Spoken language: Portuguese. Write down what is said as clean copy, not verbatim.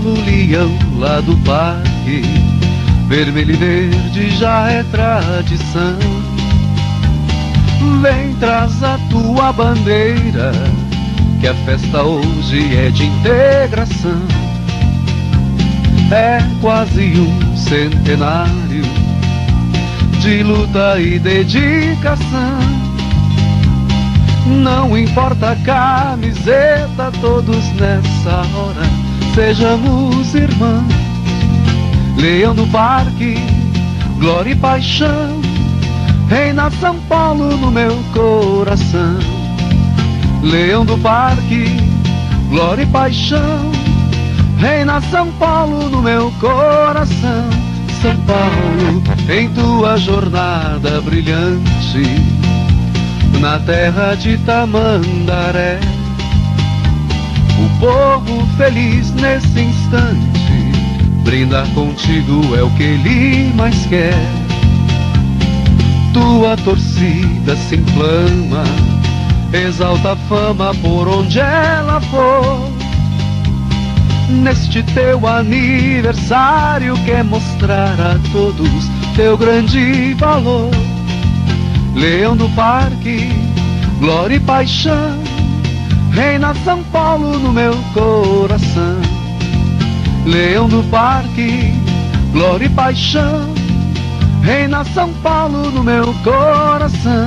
novo leão lá do parque, vermelho e verde já é tradição. Vem, traz a tua bandeira, que a festa hoje é de integração. É quase um centenário de luta e dedicação. Não importa a camiseta, todos nessa hora sejamos irmãos. Leão do Parque, glória e paixão, reina São Paulo no meu coração. Leão do Parque, glória e paixão, reina São Paulo no meu coração. São Paulo, em tua jornada brilhante, na terra de Tamandaré, o povo feliz nesse instante, brindar contigo é o que ele mais quer. Tua torcida se inflama, exalta a fama por onde ela for. Neste teu aniversário quer mostrar a todos teu grande valor. Leão do Parque, glória e paixão, reina São Paulo no meu coração. Leão do Parque, glória e paixão, reina São Paulo no meu coração.